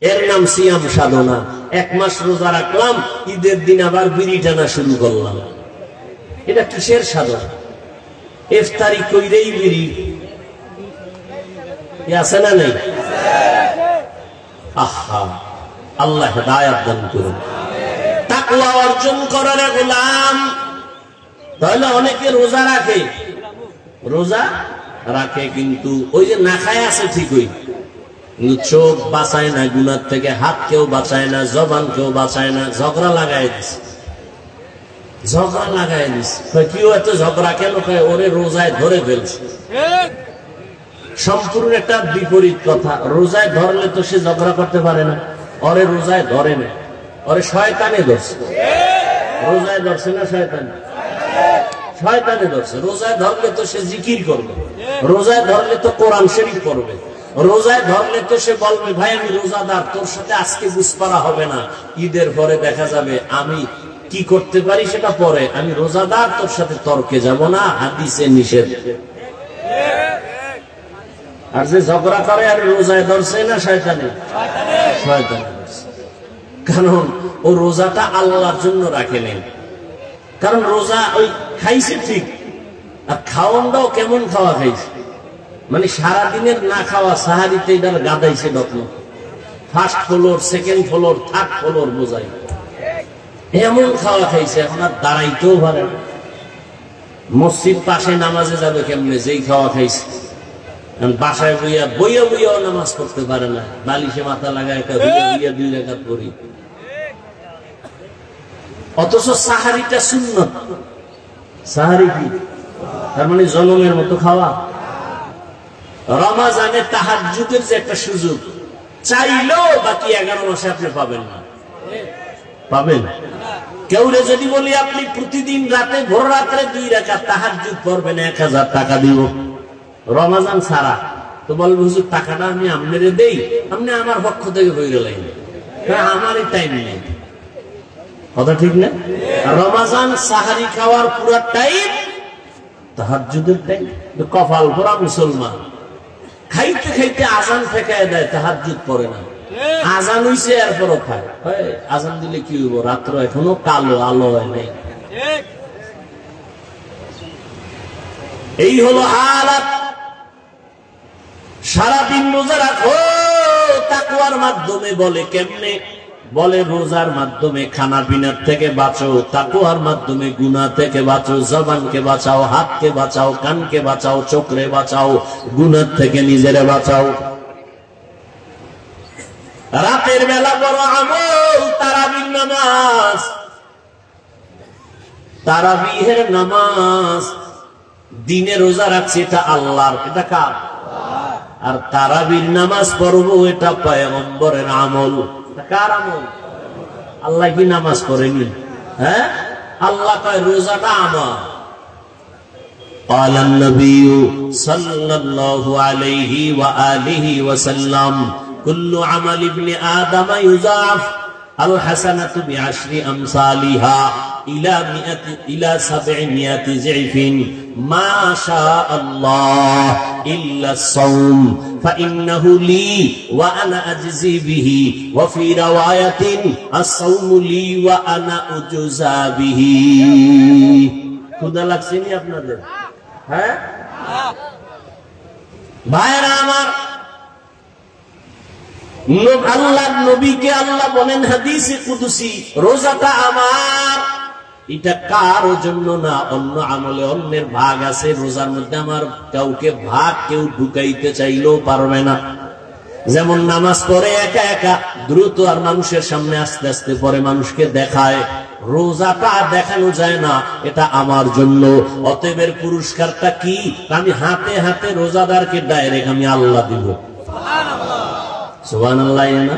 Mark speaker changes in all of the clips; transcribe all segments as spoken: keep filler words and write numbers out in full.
Speaker 1: এর নাম সিয়াম সাধনা। এক মাস রোজা রাখলাম, ঈদের দিন আবার বিড়ি টানা শুরু করলাম। এটা কিসের সাধনা? ইফতারি কইরেই বিড়ি আছে না নেই? আহা, আল্লাহ হিদায়াত দান করুন। তাকওয়া অর্জন করার গোলাম। তাহলে অনেকে রোজা রাখে, রোজা রাখে কিন্তু ওই যে না খায় আছে ঠিকই, কিন্তু চোখ বাঁচায় না গুনার থেকে, হাত কেউ বাঁচায় না, জবান কেউ বাঁচায় না, ঝগড়া লাগাই দিছে, ঝগড়া লাগাই দিছে। কেউ এত ঝগড়া কেন? ওরে রোজায় ধরে ফেলছে। সম্পূর্ণ একটা বিপরীত কথা। রোজায় ধরলে তো সে ঝগড়া করতে পারে না, ওরে রোজায় ধরে না, ওরে শয়তানে ধরছে। রোজায় ধরছে না শয়তানে? শয়তানে ধরছে। রোজায় ধরলে তো সে জিকির করবে, রোজায় ধরলে তো কোরআন শরীফ পড়বে, রোজায় ধরলে তো সে বলবে ভাই আমি রোজাদার, তোর সাথে আজকে বুঝপারা হবে না, ঈদের পরে দেখা যাবে আমি কি করতে পারি সেটা পরে, আমি রোজাদার, তোর সাথে তর্কে যাব না, হাদিসে নিষেধ। আর যে ঝগড়া করে আর রোজায় ধরছে না শয়তানে? শয়তানে ধরছে। কারণ ও রোজাটা আল্লাহর জন্য রাখে নেই। কারণ রোজা ওই খাইছে ঠিক, আর খাওয়ানটাও কেমন খাওয়া খাইছে, মানে সারাদিনের না খাওয়া সাহারিতে এটার গাদাইছে ডক্ন, first floor, second floor, third floor বোঝাই, এমন খাওয়া খাইছে এখন আর দাঁড়াইতেও পারে না। মসজিদ পাশে নামাজে যাবে কেমনে, যেই খাওয়া খাইছে। বাসায় বইয়া বইয়া বইয়াও নামাজ পড়তে পারে না, বালিশে মাথা লাগায় বইয়া দুই রাকাত পড়ি। অথচ সাহারিটা সুন্নত। সাহারি কি? তার মানে জনমের মতো খাওয়া। রমাজানে তাহাজ্জুদের যে একটা সুযোগ, চাইলেও বাকি এগারো মাসে আপনি পাবেন না। পাবেন? কেউরে যদি বলি আপনি প্রতিদিন রাতে ভোর রাত্রে দুই রাকাত তাহাজ্জুদ পড়বেন, এক হাজার টাকা দিব রমাজান ছাড়া, তো বলবে হুজুর টাকাটা আমি আপনারে দেই, আপনি আমার পক্ষ থেকে হয়ে গেলেন, আমারই টাইম নেই। কথা ঠিক না? রমাজান সাহারি খাওয়ার পুরো টাইম তাহাজ্জুদের টাইম। কপাল পোড়া মুসলমান, খাইতে খাইতে আজান ফেকায় দেয়, তাহাজ্জুদ পড়ে না। আজান হইছে এরপরও খায়। আজান দিলে কি হইব? রাত্র এখনো কালো, আলো হয় নাই। এই হলো হালাত। সারাদিন রোজা রাখো, তাকওয়ার মাধ্যমে বলে কেমনে? বলে রোজার মাধ্যমে খানা পিনার থেকে বাঁচো, তাকওয়ার মাধ্যমে গুনাহ থেকে বাঁচো, জবানকে বাঁচাও, হাতকে বাঁচাও, কানকে বাঁচাও, চোখরে বাঁচাও, গুনাহ থেকে নিজেরে বাঁচাও। রাতের বেলা বড় আমল তারাবির নামাজ। তারাবিহের নামাজ। দিনে রোজা রাখছি এটা আল্লাহর, এটা কার? আর তারাবির নামাজ পড়বো এটা পয়গম্বরের আমল। কার আমল? আল্লাহ কি নামাজ পড়েনি? হ্যাঁ, আল্লাহ কয় রোজাটা আমার। قال النبي صلى الله عليه وآله وسلم كل عمل ابن آدم يضاعف الحسنة بعشر أمثالها إلى مئة إلى سبعمائة ضعف ما شاء الله إلا الصوم فإنه لي وأنا أجزي به وفي رواية الصوم لي وأنا أجزى به. ক্ষুধা লাগছে নি আপনাদের? হ্যাঁ ভাইরা আমার, আল্লাহর নবীকে আল্লাহ বলেন হাদিসে কুদসি, রোজাটা আমার। এটা কারো জন্য না, অন্য আমলে অন্যের ভাগ আছে, রোজার মধ্যে আমার কাউকে ভাগ কেউ ঢুকাইতে চাইলেও পারবে না। যেমন নামাজ পড়ে একা একা দ্রুত আর মানুষের সামনে আস্তে আস্তে পরে মানুষকে দেখায়, রোজাটা দেখানো যায় না, এটা আমার জন্য। অতএবের পুরস্কারটা কি? আমি হাতে হাতে রোজাদারকে ডাইরেক্ট আমি আল্লাহ দিব। সুবহানাল্লাহ না?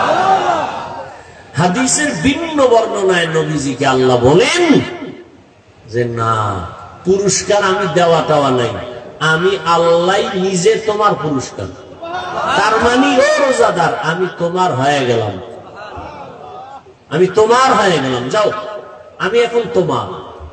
Speaker 1: হাদিসের ভিন্ন বর্ণনায় নবীজিকে আল্লাহ বলেন যে না, পুরস্কার আমি দেওয়া টাওয়া নাই, আমি আল্লাহ নিজে তোমার পুরস্কার। তার মানে ও রোজাদার, আমি তোমার হয়ে গেলাম, আমি তোমার হয়ে গেলাম, যাও আমি এখন তোমার।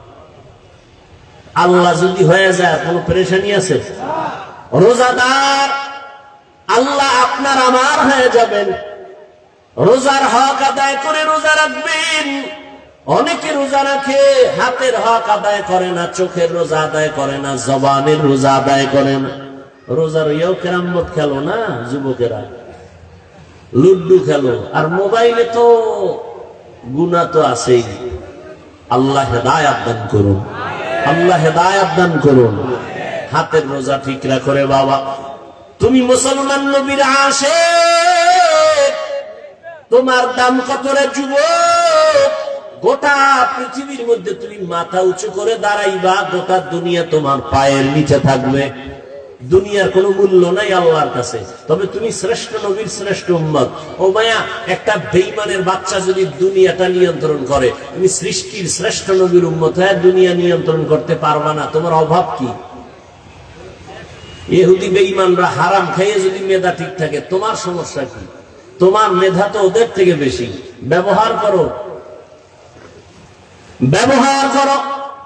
Speaker 1: আল্লাহ যদি হয়ে যায় কোনো পেরেশানি আছে? রোজাদার আল্লাহ আপনার আমার হয়ে যাবেন। রোজার হক আদায় করে রোজা রাখবেন। অনেকে রোজা রাখে, হাতের হক আদায় করে না, চোখের রোজা আদায় করে না, জবানের রোজা আদায় করে না। রোজার ইয়েও ক্যারাম বোর্ড খেলো না যুবকেরা, লুড্ডু খেলো, আর মোবাইলে তো গুনাহ তো আছেই। আল্লাহ হেদায়েত দান করুন, আল্লাহ হেদায়েত দান করুন। হাতের রোজা ঠিক রাখো রে বাবা। তুমি মুসলমান নবীর আশিক, তোমার দাম কত রে যুবক? গোটা পৃথিবীর মধ্যে তুমি মাথা উঁচু করে দাঁড়াইবা, গোটা দুনিয়া তোমার পায়ের নিচে থাকবে। দুনিয়ার কোনো মূল্য নাই আল্লাহর কাছে, তবে তুমি শ্রেষ্ঠ নবীর শ্রেষ্ঠ উম্মত। ও মায়া, একটা বেঈমানের বাচ্চা যদি দুনিয়াটা নিয়ন্ত্রণ করে, তুমি সৃষ্টির শ্রেষ্ঠ নবীর উম্মত হয়ে দুনিয়া নিয়ন্ত্রণ করতে পারবা না। তোমার অভাব কি? ইহুদি বেঈমানরা হারাম খাইয়ে যদি মেধা ঠিক থাকে, তোমার সমস্যা কি? তোমার মেধা তো ওদের থেকে বেশি। ব্যবহার করো, ব্যবহার করো।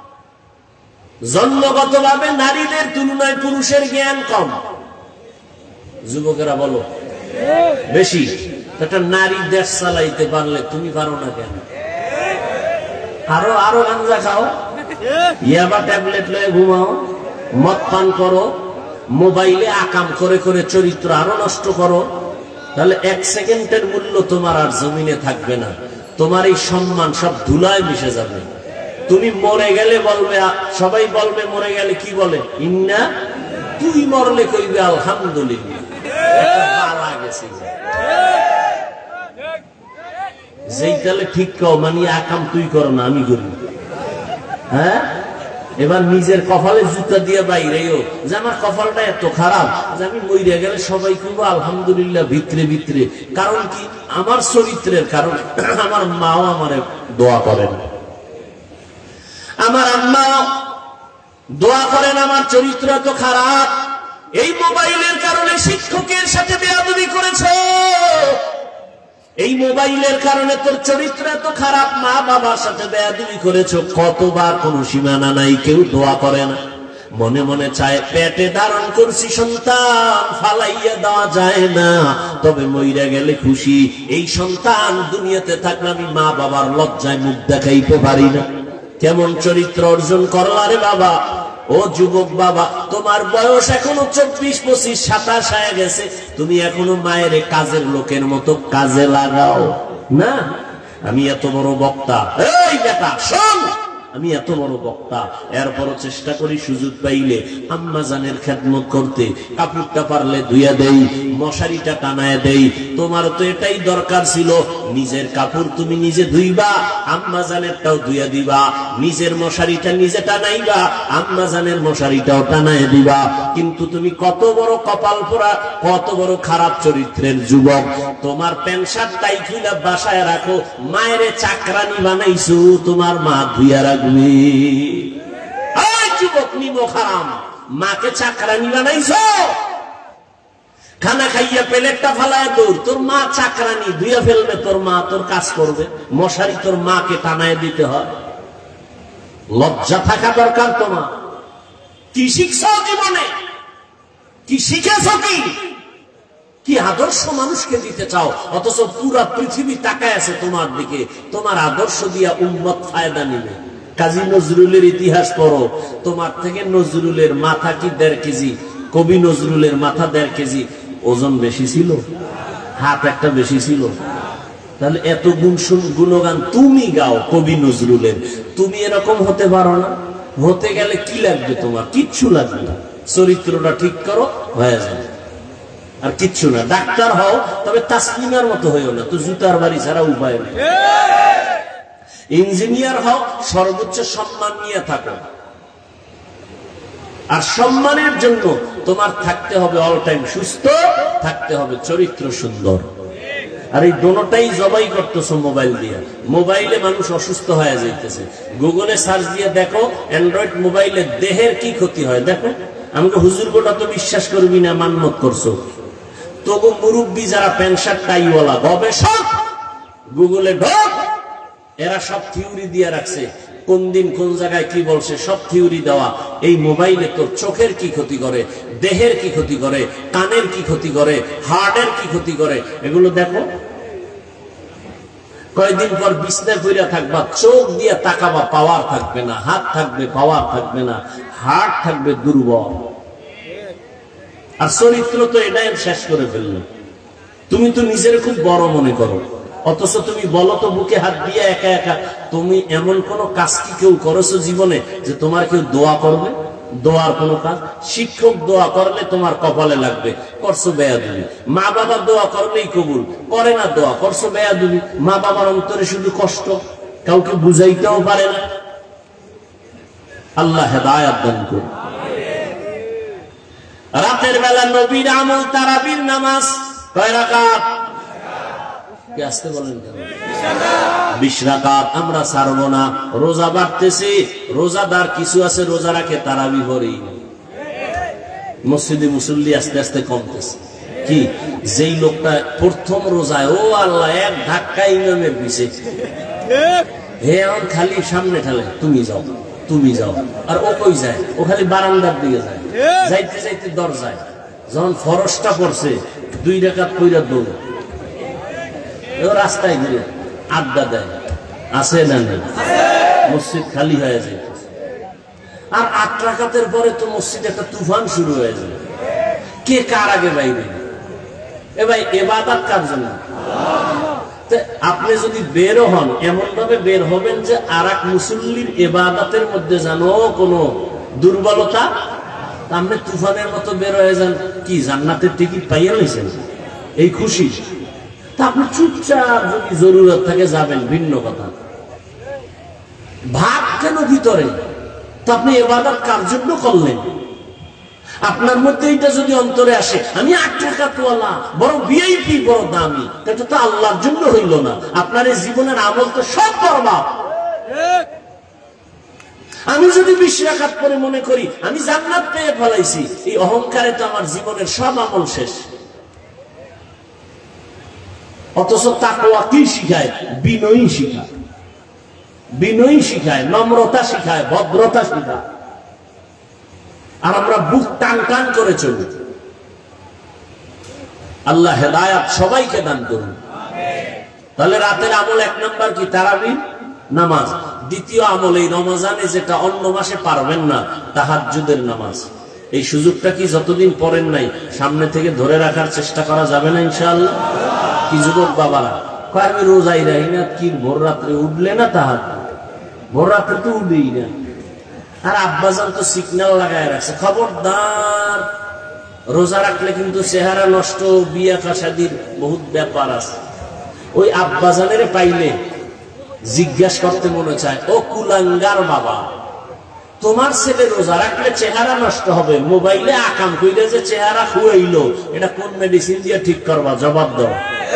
Speaker 1: জন্মগতভাবে নারীদের তুলনায় পুরুষের জ্ঞান কম। যুবকেরা বলো বেশি। একটা নারী দেশ চালাইতে পারলে তুমি পারো না কেন? আরো আরো গাঞ্জা খাও, ইয়াবা ট্যাবলেট লয়ে ঘুমাও, মদ পান করো, মোবাইলে আকাম করে করে চরিত্র আরো নষ্ট করো, তাহলে এক সেকেন্ডের মূল্য তোমার আর জমিনে থাকবে না। তোমার এই সম্মান সব ধুলায় মিশে যাবে। তুমি মরে গেলে বলবে, সবাই বলবে মরে গেলে কি বলে? ইন্না। তুই মরলে কইবে আলহামদুলিল্লাহ, বালা গেছে। যেই তাহলে ঠিক কও, মানে আকাম তুই করো না, আমি করি। হ্যাঁ, এবার নিজের কপালে জুতা দিয়ে বাইরেও যে আমার কপালটা এত খারাপ যে আমি মরে গেলে সবাই কইবো আলহামদুলিল্লাহ ভিতরে ভিতরে। কারণ কি? আমার চরিত্রের কারণ। আমার মাও আমারে দোয়া করেন, আমার আম্মা দোয়া করেন, আমার চরিত্র এত খারাপ। এই মোবাইলের কারণে শিক্ষকের সাথে বেয়াদবি করেছো, এই মোবাইলের কারণে তোর চরিত্র এত খারাপ, মা বাবার সাথে বেয়াদবি করেছো। কতবার, কোনো সীমানা নাই, কেউ দোয়া করে না। মনে মনে চায় পেটে ধারণ করছি সন্তান, ফালাইয়া দেওয়া যায় না, তবে মইরা গেলে খুশি। এই সন্তান দুনিয়াতে থাকলে আমি মা বাবার লজ্জায় মুখ দেখাইতে পারি না। কেমন চরিত্র অর্জন করলা রে বাবা? ও যুবক বাবা, তোমার বয়স এখনো চব্বিশ পঁচিশ সাতাশ হয়ে গেছে, তুমি এখনো মায়ের কাজের লোকের মতো কাজে লাগাও না। আমি এত বড় বক্তা, এই বেটা শোন, আমি এত বড় বক্তা, এরপরও চেষ্টা করি সুযোগ পাইলে আম্মা জানের খেদমত করতে। কাপড়টা পারলে ধুইয়া দেই, মশারিটা টানায় দেই। তোমার তো এটাই দরকার ছিল, নিজের কাপড় তুমি নিজে ধুইবা, আম্মা জানেরটাও ধুইয়া দিবা, নিজের মশারিটা নিজে টানাইবা, আম্মা জানের মশারিটাও টানায় দিবা। কিন্তু তুমি কত বড় কপাল পোড়া, কত বড় খারাপ চরিত্রের যুবক। তোমার প্যান্ট শার্ট টাই খুইলা বাসায় রাখো, মায়েরে চাকরানি বানাইছো, তোমার মা ধুইয়া রাখবে। যুবক নিমো খারাম, মাকে চাকরানি বানাইছো, খানা খাইয়া প্লেটটা ফালায় দৌড়, তোর মা চাকরানি ধুইয়া ফেলবে, তোর মা তোর কাজ করবে, মশারি তোর মাকে টানায় দিতে হয়। লজ্জা থাকা দরকার তোমার। কি শিখছো জীবনে? কি শিখেছো? কি কি আদর্শ মানুষকে দিতে চাও? অথচ পুরা পৃথিবী তাকায় আছে তোমার দিকে। তোমার আদর্শ দিয়া উম্মত ফায়দা নিবে। কাজী নজরুলের ইতিহাস পড়ো, তোমার থেকে নজরুলের মাথা কি দেড় কেজি, কবি নজরুলের মাথা দেড় কেজি ওজন বেশি ছিল, হাত একটা বেশি ছিল। তাহলে এত গুণ গুণগান তুমি গাও কবি নজরুলের, তুমি এরকম হতে পারো না? হতে গেলে কি লাগবে তোমার? কিচ্ছু লাগবে না, চরিত্রটা ঠিক করো, হয়ে যাবে। আর কিচ্ছু না। ডাক্তার হও, তবে তাসলিমার মতো হইও না, তো জুতার বাড়ি ছাড়া উপায় নেই। ইঞ্জিনিয়ার হও, সর্বোচ্চ সম্মান নিয়ে থাকো। আর সম্মানের জন্য তোমার থাকতে হবে অল টাইম সুস্থ, থাকতে হবে চরিত্র সুন্দর। আর এই দোনোটাই জবাই করতেছো মোবাইল দিয়ে। মোবাইলে মানুষ অসুস্থ হয়ে যাইতেছে। গুগলে সার্চ দিয়ে দেখো অ্যান্ড্রয়েড মোবাইলে দেহের কি ক্ষতি হয় দেখো। আমাকে হুজুর গোটা তো বিশ্বাস করবি না, মানমত করছো। তবু মুরব্বী যারা প্যান্ট শার্ট টাইওয়ালা গবেষক, গুগলে ঢোক, এরা সব থিওরি দিয়ে রাখছে, কোন দিন কোন জায়গায় কি বলছে, সব থিওরি দেওয়া। এই মোবাইলে তোর চোখের কি ক্ষতি করে, দেহের কি ক্ষতি করে, কানের কি ক্ষতি করে, হার্টের কি ক্ষতি করে, এগুলো দেখো। কয়দিন পর বিছনায় পড়ে থাকবা, চোখ দিয়ে তাকাবা, পাওয়ার থাকবে না, হাত থাকবে পাওয়ার থাকবে না, হার্ট থাকবে দুর্বল। আর চরিত্র তো এটাই শেষ করে ফেললো। তুমি তো নিজের খুব বড় মনে করো, অথচ তুমি বলো তো বুকে হাত দিয়ে একা একা, তুমি এমন কোন কাজ কি কেউ করেছো জীবনে যে তোমার কেউ দোয়া করবে? দোয়ার কোন কাজ? শিক্ষক দোয়া করলে তোমার কপালে লাগবে, করছো বেয়াদবি। মা বাবা দোয়া করলেই কবুল, করে না দোয়া, করছো বেয়াদবি। মা বাবার অন্তরে শুধু কষ্ট, কাউকে বুঝাইতেও পারে না। আল্লাহ হেদায়েত দান করুন। রাতের বেলা নবীর আমল তারাবির নামাজ কয় রাকাত? কে আসতে বলেন কেন? বিশ রাকাত। আমরা ছাড়বো না। রোজা বাড়তেছে, রোজাদার কিছু আছে রোজা রাখে তারাবি পড়েই না। মসজিদে মুসল্লি আস্তে আস্তে কমতেছে। কি যেই লোকটা প্রথম রোজায়, ও আল্লাহ, এক ধাক্কায় ইমামের পিছে, হে এখন খালি সামনে ঠেলে, তুমি যাও তুমি যাও। আর ও কই যায়? ও খালি বারান্দার দিকে যায়, যাইতে যাইতে দরজায়। যখন ফরজটা পড়ছে, দুই রাকাত কইরা দৌড়, রাস্তায় ঘুরে আড্ডা দেয়, আছে না নেই? মসজিদ খালি হয়ে যায়। আর আট রাকাতের পরে তো মসজিদ একটা তুফান শুরু হয়ে যায়। কে কার আগে বাইরে? এ ভাই, ইবাদত কার জন্য? আপনি যদি বেরো হন, এমন ভাবে বের হবেন যে আর এক মুসল্লির ইবাদতের মধ্যে যেন কোনো দুর্বলতা, আপনি তুফানের মতো বের হয়ে যান। কি জান্নাতের টিকিট পাইয়া নিয়েছেন, এই খুশি? তা আপনি চুপচাপ যদি জরুরত থাকে যাবেন, ভিন্ন কথা। ভাব কেন ভিতরে? তো আপনি ইবাদত কার জন্য করলেন? আপনার মধ্যে এটা যদি অন্তরে আসে, আমি আট টাকা তোলা বড় ভিআইপি, বড় দামি, এটা তো আল্লাহর জন্য হইল না। আপনার এই জীবনের আমল তো সব বরবাদ। আমি যদি বিশ রাকাত করে মনে করি আমি জান্নাত পেয়ে ফেলাইছি, এই অহংকারে তো আমার জীবনের সব আমল শেষ। অথচ তাকওয়া কি শিখায়? বিনয়ী শিখায়, বিনয়ী শিখায়, নম্রতা শিখায়, ভদ্রতা শিখায়। আর আমরা বুক টান টান করে চলি। আল্লাহ হেদায়েত সবাইকে দান করুন। তাহলে রাতের আমল এক নাম্বার কি? তারাবি নামাজ। দ্বিতীয় আমল এই রমজানে যেটা অন্য মাসে পারবেন না, তাহাজ্জুদের নামাজ। এই সুযোগটা কি যতদিন পড়েন নাই, সামনে থেকে ধরে রাখার চেষ্টা করা যাবে না ইনশাআল্লাহ? কি যুবক বাবারা, আমি রোজাই রাখি না, কি ভোর রাত্রে উঠলে না তাহাজ্জুদ, ভোর রাত্রে তো উঠেই না। আর আব্বাজান তো সিগন্যাল লাগায় রাখছে, খবরদার রোজা রাখলে কিন্তু চেহারা নষ্ট, বিয়া শাদীর বহুত ব্যাপার আছে। ওই আব্বাজানের পাইলে জিজ্ঞাসা করতে মনে চায়, ও কুলাঙ্গার বাবা, তোমার ছেলে রোজা রাখলে চেহারা নষ্ট হবে, মোবাইলে আকাম কইলে যে চেহারা খুয়াইলো, এটা কোন মেডিসিন দিয়ে ঠিক করবা? জবাব দাও।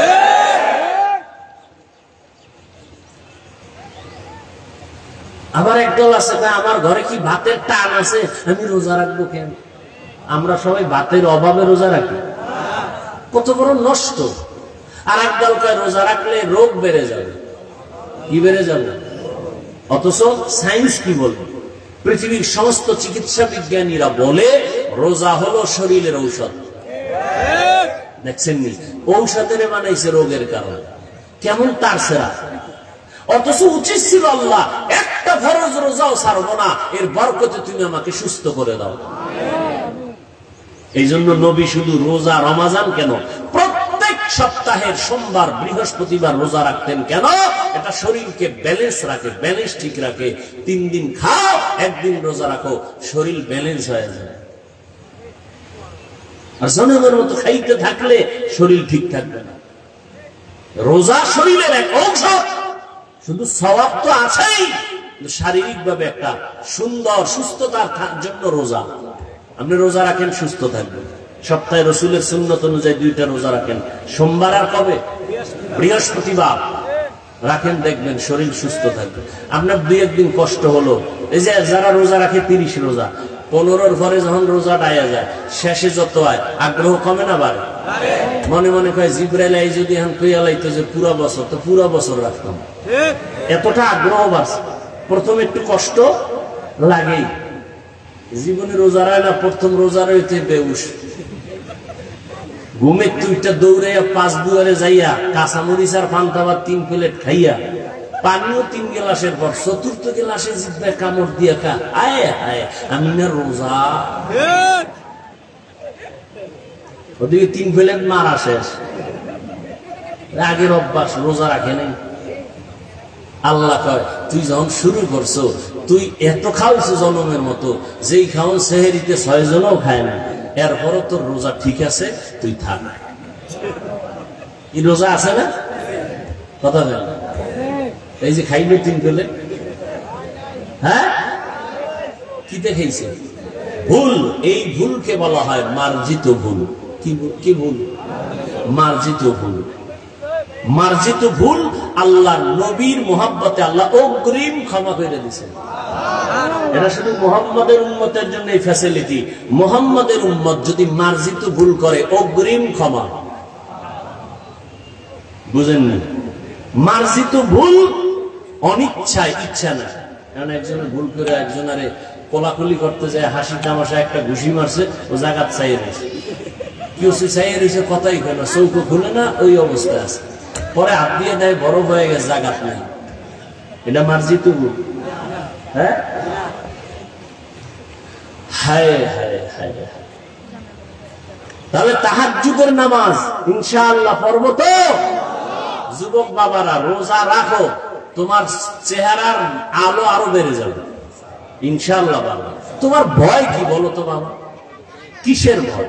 Speaker 1: আবার একদল আছে, আমার ঘরে কি ভাতের টান আছে, আমি রোজা রাখবো কেন? আমরা সবাই ভাতের অভাবে রোজা রাখি, কত বড় নষ্ট। আর একদল কয় রোজা রাখলে রোগ বেড়ে যাবে। কি বেড়ে যাবে? অথচ সায়েন্স কি বলবে? পৃথিবীর সমস্ত চিকিৎসা বিজ্ঞানীরা বলে রোজা হলো শরীরের ঔষধ। দেখছেন নি? ঔষধের বানাইছে রোগের কারণ। কেমন তার সেরা! অথচ উচিত ছিল আল্লাহ একটা ফরজ রোজাও ছাড়বো না, এর বরকতে তুমি আমাকে সুস্থ করে দাও। এই জন্য নবী শুধু রোজা রমাজান কেন, প্রত্যেক সপ্তাহের সোমবার বৃহস্পতিবার রোজা রাখতেন। কেন? এটা শরীরকে ব্যালেন্স রাখে, ব্যালেন্স ঠিক রাখে। তিন দিন খাও, একদিন রোজা রাখো, শরীর ব্যালেন্স হয়ে যায়। আর জনগণের মতো খাইতে থাকলে শরীর ঠিক থাকবে না। রোজা শরীরের এক ঔষধ, শুধু সওয়াব তো আছেই, শারীরিক ভাবে একটা সুন্দর সুস্থতার জন্য রোজা। আপনি রোজা রাখেন, সুস্থ থাকবেন। সপ্তাহে রসুলের সুন্নত অনুযায়ী দুইটা রোজা রাখেন, সোমবার আর কবে? বৃহস্পতিবার রাখেন, দেখবেন শরীর সুস্থ থাকবে। আপনার দুই একদিন কষ্ট হলো, এই যে যারা রোজা রাখে তিরিশ রোজা, পনেরোর পরে যখন রোজা ডায়া যায়, শেষে যত হয় আগ্রহ কমে না বাড়ে? মনে মনে কয় জিবরাইল এই যদি এখন কইয়া লাইতো যে পুরা বছর, তো পুরা বছর রাখতাম। এতটা আগ্রহ বাড়ছে। প্রথমে একটু কষ্ট লাগেই, জীবনে রোজা রায় না, প্রথম রোজা রইতে বেউস, ঘুমের তুইটা দৌড়াইয়া পাঁচ দুয়ারে যাইয়া কাঁচামরিচ আর পান্তাবার তিন প্লেট খাইয়া পানিও তিন গেলাসের পর চতুর্থ গেলাসে জিব্বায় কামড় দিয়া কা আয় আয় আমি না রোজা। ওদিকে তিন প্লেট মারা শেষ, আগের অভ্যাস রোজা রাখে নাই। আল্লাহ কয় তুই যখন শুরু করছো তুই এত খাওয়াইছো জনমের মতো, যেই খাওয়ান সেহেরিতে ছয় জনও খায় না, এরপরও তোর রোজা ঠিক আছে, তুই থাক। এই রোজা আছে না কথা বল, এই যে খাইলে তিন প্লেট, হ্যাঁ কি দেখাইছে ভুল। এই ভুলকে বলা হয় মার্জিত ভুল। কি ভুল? মার্জিত ভুল। মার্জিত ভুল আল্লাহ নবীর মোহাব্বতে আল্লাহ অগ্রিম ক্ষমা করে দিয়েছেন। এটা শুধু মোহাম্মদের উম্মতের জন্য এই ফ্যাসিলিটি। মোহাম্মদের উম্মত যদি মার্জিত ভুল করে অগ্রিম ক্ষমা, বুঝেন না? মার্জিত ভুল অনিচ্ছায়, ইচ্ছা না। কারণ একজনের ভুল করে একজনের কোলাকুলি করতে যায়, হাসি তামাশা একটা ঘুষি মারছে, ও জাগাত চাইয়ে রয়েছে, কেউ চাইয়ে রয়েছে, কথাই কেন চৌকো খুলে না, ওই অবস্থা আছে। পরে হাত দিয়ে দেয়, বরফ হয়ে গেছে, জাগাত নাই। এটা মার্জিত ভুল। হ্যাঁ, হায় হায় হায়। তাহলে তাহাজ্জুদের নামাজ ইনশাআল্লাহ পড়ব তো? যুবক বাবারা রোজা রাখো, তোমার চেহারার আলো আরো বেড়ে যাবে ইনশাআল্লাহ। বাবা তোমার ভয় কি বলো তো বাবা? কিসের ভয়?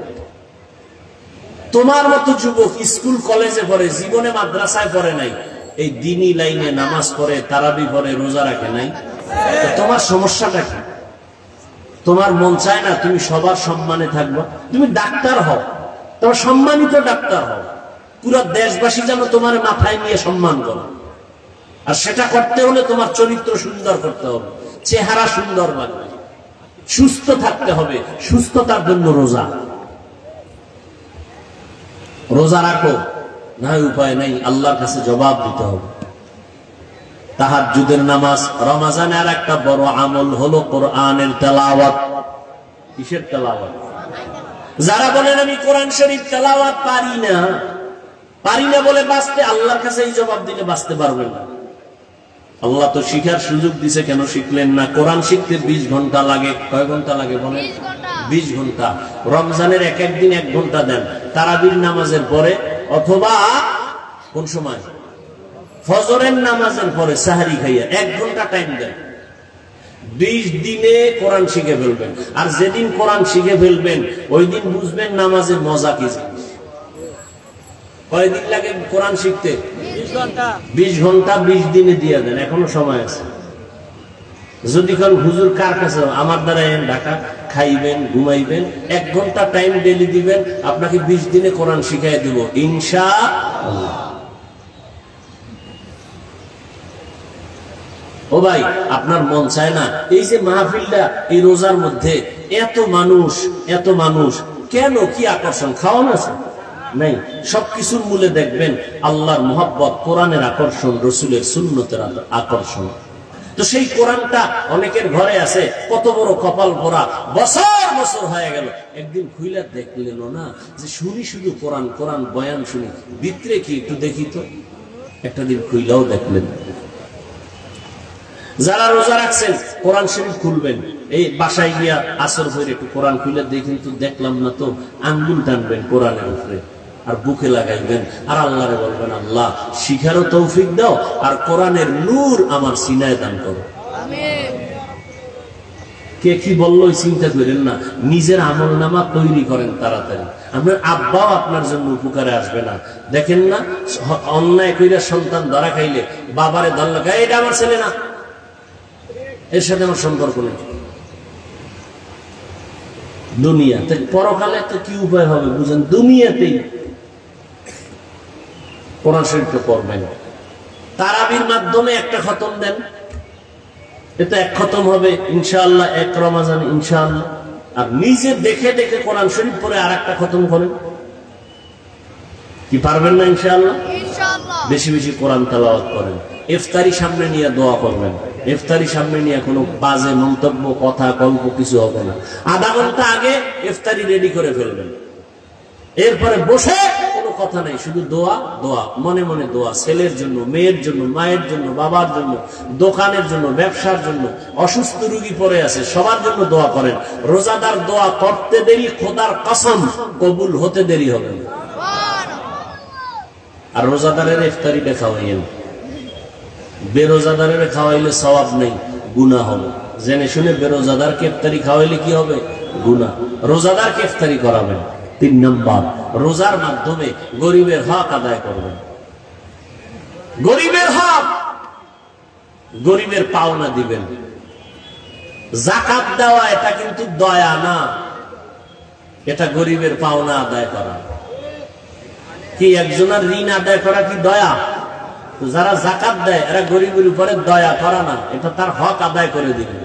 Speaker 1: তোমার মতো যুবক স্কুল কলেজে পড়ে, জীবনে মাদ্রাসায় পড়ে নাই, এই দিনী লাইনে নামাজ পড়ে, তারাবি পড়ে, রোজা রাখে নাই। তোমার সমস্যাটা কি? তোমার মন চায় না তুমি সবার সম্মানে থাকবা? তুমি ডাক্তার হও, তোমার সম্মানিত ডাক্তার হও, পুরো দেশবাসী যেন তোমার মাথায় নিয়ে সম্মান করে। আর সেটা করতে হলে তোমার চরিত্র সুন্দর করতে হবে, চেহারা সুন্দর লাগবে, সুস্থ থাকতে হবে। সুস্থতার জন্য রোজা রোজা রাখো, না উপায় নেই, আল্লাহর কাছে জবাব দিতে হবে। তাহাজ্জুদের নামাজ রমজানের একটা বড় আমল হলো কোরআনের তেলাওয়াত। কিসের তেলাওয়াত? যারা বলেন আমি কোরআন শরীফ তেলাওয়াত পারি না, পারি না বলে বাঁচতে, আল্লাহর কাছে এই জবাব দিলে বাঁচতে পারবেন না। আল্লাহ তো শিখার সুযোগ দিছে, কেন শিখলেন না? কোরআন শিখতে বিশ ঘন্টা লাগে। কয় ঘন্টা লাগে বলেন? বিশ ঘন্টা। রমজানের এক একদিন এক ঘন্টা দেন, তারাবির নামাজের পরে, অথবা কোন সময় ফজরের নামাজের পরে সাহারি খাইয়া এক ঘন্টা টাইম দেন। বিশ দিনে কোরআন শিখে ফেলবেন। আর যেদিন কোরআন শিখে ফেলবেন ওই দিন বুঝবেন নামাজের মজা কি জিনিস। কয়দিন লাগে কোরআন শিখতে? বিশ ঘন্টা। বিশ দিনে দিয়ে দেন, এখনো সময় আছে। যদি কোন হুজুর কার কাছে আমার দ্বারা ঢাকা খাইবেন, ঘুমাইবেন, এক ঘন্টা টাইম ডেলি দিবেন, আপনাকে বিশ দিনে কোরআন শিখাই দেব ইনশাআল্লাহ। ও ভাই, আপনার মন চায় না এই যে মাহফিলটা এই রোজার মধ্যে এত মানুষ, এত মানুষ কেন? কি আকর্ষণ? খাওয়ান আছে নাই? সবকিছুর মূলে দেখবেন আল্লাহর মোহাব্বত, কোরআনের আকর্ষণ, রসুলের সুন্নতের আকর্ষণ। তো সেই কোরআনটা অনেকের ঘরে আছে, কত বড় কপাল ভরা, বছর বছর হয়ে গেল, একদিন খুইলা দেখলেন না যে শুনি শুধু কোরআন কোরআন বয়ান শুনি, ভিতরে কি একটু দেখি তো। একটা দিন খুইলাও দেখলেন। যারা রোজা রাখছেন কোরআন শরীফ খুলবেন, এই বাসায় গিয়া আসর হয়ে একটু কোরআন খুলে দেখেন তো, দেখলাম না তো, আঙ্গুল টানবেন কোরআনের উপরে আর বুকে লাগাইবেন, আর আল্লাহরে বলবেন আল্লাহ শিখারও তৌফিক দাও, আর কোরআনের নূর আমার সিনায় দান করো। কে কি বললো চিন্তা করেন না, নিজের আমল নামা তৈরি করেন তাড়াতাড়ি। আপনার আব্বাও আপনার জন্য উপকারে আসবে না। দেখেন না, অন্যায় কইরা সন্তান ধরা খাইলে বাবারে ধরল, এটা আমার ছেলে না, এর সাথে আমার সম্পর্ক নেই। দুনিয়াতে, পরকালে তো কি উপায় হবে বুঝেন? দুনিয়াতেই কোরআন শরীফটা পড়বেন, তারাবির মাধ্যমে একটা খতম দেন, এটা এক খতম হবে ইনশাআল্লাহ, এক রমজান ইনশাআল্লাহ। আর নিজে দেখে দেখে কোরআন শরীফ পড়ে আর একটা খতম করেন, কি পারবেন না? ইনশাআল্লাহ। বেশি বেশি কোরআন তেলাওয়াত করেন। ইফতারি সামনে নিয়ে দোয়া করবেন, ইফতারি সামনে নিয়ে কোনো বাজে মন্তব্য, কথা, গল্প কিছু হবে না। আধা ঘন্টা আগে ইফতারি রেডি করে ফেলবেন, এরপরে বসে কোনো কথা নাই, শুধু দোয়া দোয়া, মনে মনে দোয়া, ছেলের জন্য, মেয়ের জন্য, মায়ের জন্য, বাবার জন্য, দোকানের জন্য, ব্যবসার জন্য, অসুস্থ রোগী পড়ে আছে সবার জন্য দোয়া করেন। রোজাদার দোয়া করতে দেরি, খোদার কসম কবুল হতে দেরি হবে। আর রোজাদারের ইফতারিটা খাওয়াইয়েন, বেরোজাদারের খাওয়াইলে সওয়াব নেই, গুনাহ হবে। জেনে শুনে বেরোজাদারকে ইফতারি খাওয়াইলে কি হবে? গুনাহ। রোজাদারকে ইফতারি করাবেন। তিন নম্বর, রোজার মাধ্যমে গরিবের হক আদায় করবেন। গরিবের হক, গরিবের পাওনা দিবেন। যাকাত দেওয়া এটা কিন্তু দয়া না, এটা গরিবের পাওনা আদায় করা। কি একজনের ঋণ আদায় করা কি দয়া? যারা যাকাত দেয় এরা গরিবের উপরে দয়া করা না, এটা তার হক আদায় করে দিবে।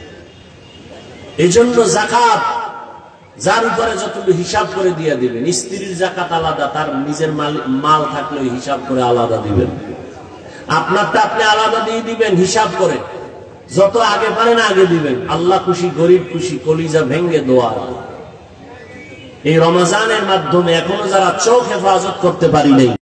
Speaker 1: এই জন্য যাকাত যার উপরে যতটুকু হিসাব করে দিয়ে দিবেন। স্ত্রীর যাকাত আলাদা, তার নিজের মাল থাকলে হিসাব করে আলাদা দিবেন। আপনারটা আপনি আলাদা দিয়ে দিবেন হিসাব করে, যত আগে পারেন আগে দিবেন। আল্লাহ খুশি, গরিব খুশি, কলিজা ভেঙ্গে দোয়া। এই রমজানের মাধ্যমে এখনো যারা চোখ হেফাজত করতে পারি নাই,